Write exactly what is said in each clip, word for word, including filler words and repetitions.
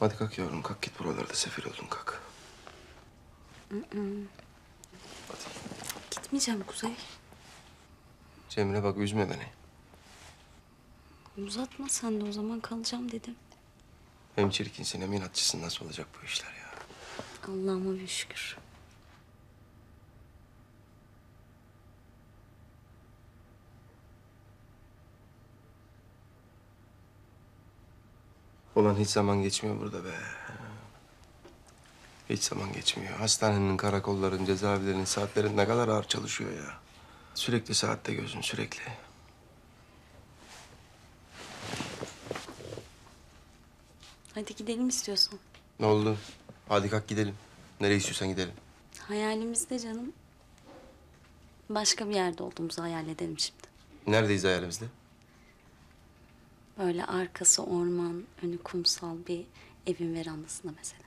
Hadi kalk yavrum, kalk git, buralarda sefil oldun, kalk. Hı hı. Hadi. Gitmeyeceğim Kuzey. Cemre bak, üzme beni. Uzatma sen de, o zaman kalacağım dedim. Hem çirkinsin hem inatçısın, nasıl olacak bu işler ya? Allah'ıma bir şükür. Ulan hiç zaman geçmiyor burada be. Hiç zaman geçmiyor. Hastanenin, karakolların, cezaevlerinin saatleri ne kadar ağır çalışıyor ya. Sürekli saatte gözün, sürekli. Hadi gidelim istiyorsan. Ne oldu? Hadi kalk gidelim. Nereye istiyorsan gidelim. Hayalimizde canım. Başka bir yerde olduğumuzu hayal edelim şimdi. Neredeyiz hayalimizde? Böyle arkası orman, önü kumsal bir evin verandasında mesela.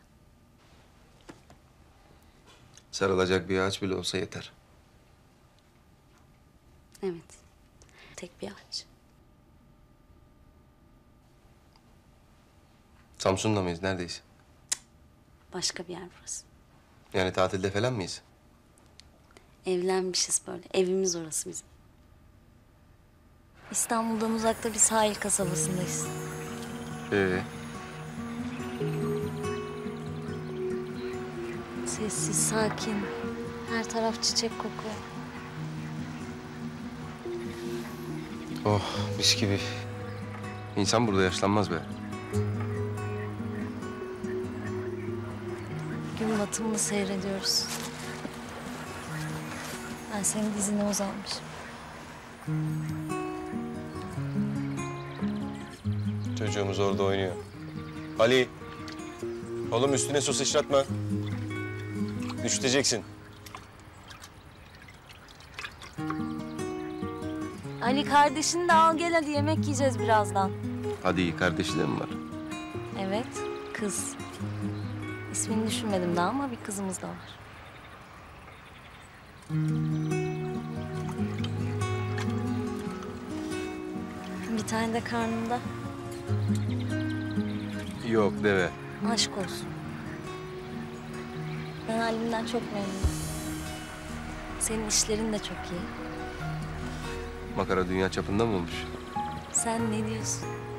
Sarılacak bir ağaç bile olsa yeter. Evet. Tek bir ağaç. Samsun'da mıyız? Neredeyiz? Başka bir yer burası. Yani tatilde falan mıyız? Evlenmişiz böyle. Evimiz orası bizim. İstanbul'dan uzakta bir sahil kasabasındayız. Ee, Sessiz, sakin. Her taraf çiçek kokuyor. oh mis gibi. İnsan burada yaşlanmaz be. Gün batımını seyrediyoruz. Ben senin dizine uzanmışım. Çocuğumuz orada oynuyor. Ali, oğlum üstüne su sıçratma. Üşüteceksin. Ali kardeşini de al gel, hadi yemek yiyeceğiz birazdan. Hadi iyi, kardeşi de mi var? Evet, kız. İsmini düşünmedim daha ama bir kızımız da var. Bir tane de karnımda. Yok, deve. Aşk olsun. Ben halimden çok memnunum. Senin işlerin de çok iyi. Makara dünya çapında mı olmuş? Sen ne diyorsun?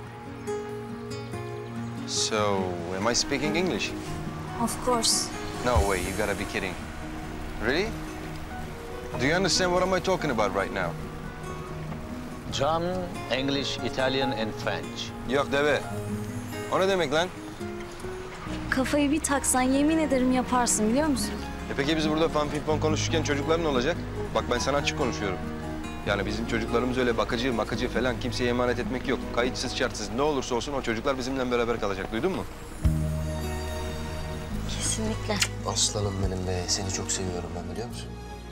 So, am I speaking English? Of course. No way, you gotta be kidding. Really? Do you understand what am I talking about right now? German, English, Italian, and French. Yok deve. O ne demek lan? Kafayı bir taksan yemin ederim yaparsın, biliyor musun? E peki biz burada fan pimpon konuşurken çocuklar ne olacak? Bak ben sana açık konuşuyorum. Yani bizim çocuklarımız öyle bakıcı, makıcı falan kimseye emanet etmek yok. Kayıtsız, şartsız ne olursa olsun o çocuklar bizimle beraber kalacak. Duydun mu? Kesinlikle. Aslanım benim be. Seni çok seviyorum ben, biliyor musun?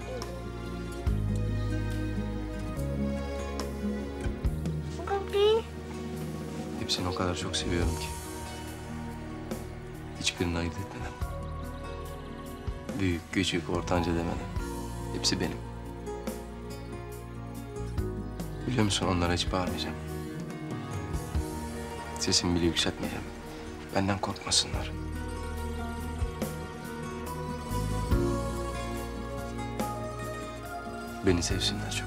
Hepsini o kadar çok seviyorum ki. Hiçbirini ayırt etmeden. Büyük, küçük, ortanca demeden. Hepsi benim. Biliyor musun, onlara hiç bağırmayacağım. Sesimi bile yükseltmeyeceğim. Benden korkmasınlar. Beni sevsinler çok.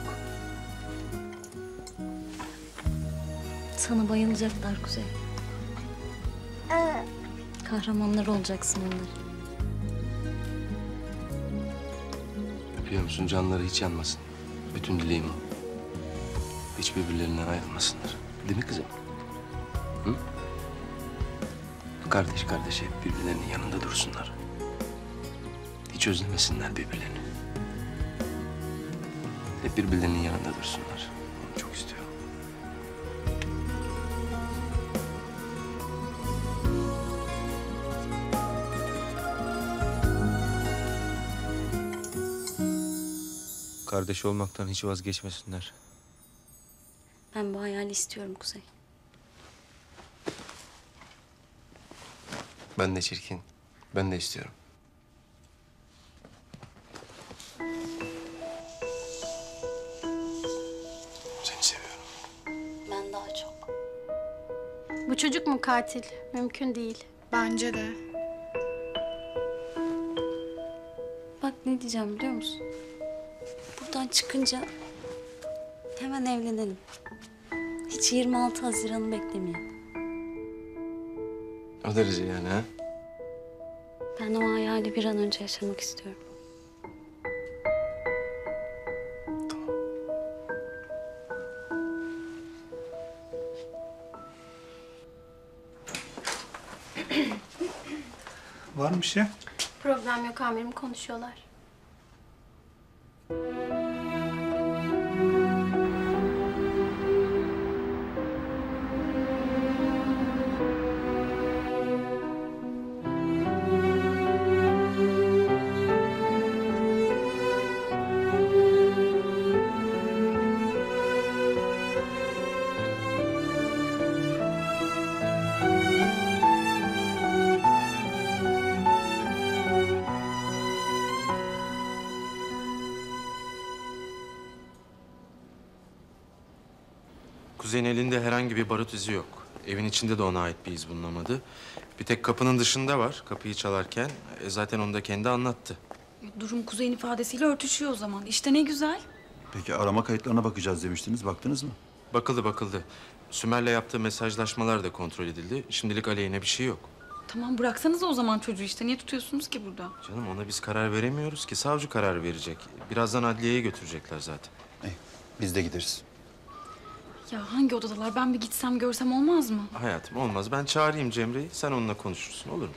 Sana bayılacaklar Kuzey. Kahramanlar olacaksın onların. Biliyor musun, canları hiç yanmasın. Bütün dileğim o. Hiç birbirlerinden ayrılmasınlar. Değil mi kızım? Hı? Kardeş kardeşe hep birbirlerinin yanında dursunlar. Hiç özlemesinler birbirlerini. Hep birbirlerinin yanında dursunlar. Onu çok istiyorum. Kardeş olmaktan hiç vazgeçmesinler. Ben bu hayali istiyorum Kuzey. Ben de çirkin. Ben de istiyorum. Seni seviyorum. Ben daha çok. Bu çocuk mu katil? Mümkün değil. Bence de. Bak ne diyeceğim biliyor musun? Buradan çıkınca hemen evlenelim. Hiç yirmi altı Haziran'ı beklemeyelim. O derece yani ha? Ben o hayali bir an önce yaşamak istiyorum. Var mı bir şey? Problem yok amirim, konuşuyorlar. Kuzey'in elinde herhangi bir barut izi yok. Evin içinde de ona ait bir iz bulunamadı. Bir tek kapının dışında var kapıyı çalarken. E, zaten onu da kendi anlattı. Durum Kuzey'in ifadesiyle örtüşüyor o zaman. İşte ne güzel. Peki arama kayıtlarına bakacağız demiştiniz. Baktınız mı? Bakıldı bakıldı. Sümer'le yaptığı mesajlaşmalar da kontrol edildi. Şimdilik aleyhine bir şey yok. Tamam bıraksanız o zaman çocuğu işte. Niye tutuyorsunuz ki burada? Canım ona biz karar veremiyoruz ki. Savcı karar verecek. Birazdan adliyeye götürecekler zaten. İyi, biz de gideriz. Ya hangi odadalar? Ben bir gitsem görsem olmaz mı? Hayatım olmaz. Ben çağırayım Cemre'yi. Sen onunla konuşursun olur mu?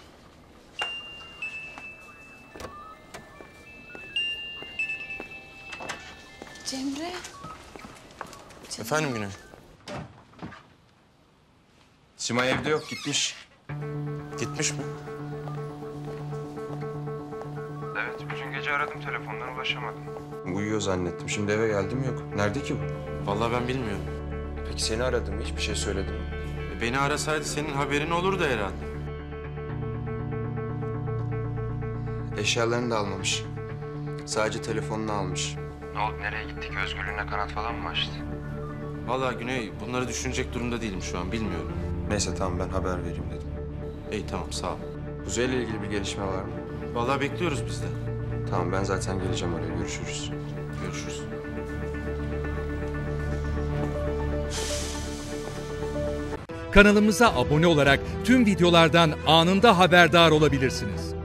Cemre. Efendim Güney? Simay evde yok, gitmiş. Gitmiş mi? Evet, bütün gece aradım telefondan ulaşamadım. Uyuyor zannettim. Şimdi eve geldim yok. Nerede ki bu? Vallahi ben bilmiyorum. Peki seni aradım, hiçbir şey söyledim mi? E, Beni arasaydı senin haberin olurdu herhalde. Eşyalarını da almamış. Sadece telefonunu almış. Ne oldu, nereye gittik? Özgürlüğüne kanat falan mı açtı? Vallahi Güney bunları düşünecek durumda değilim şu an bilmiyorum. Neyse tamam, ben haber vereyim dedim. İyi tamam sağ ol. Kuzey'le ilgili bir gelişme var mı? Vallahi bekliyoruz biz de. Tamam, ben zaten geleceğim oraya. Görüşürüz. Görüşürüz. Kanalımıza abone olarak tüm videolardan anında haberdar olabilirsiniz.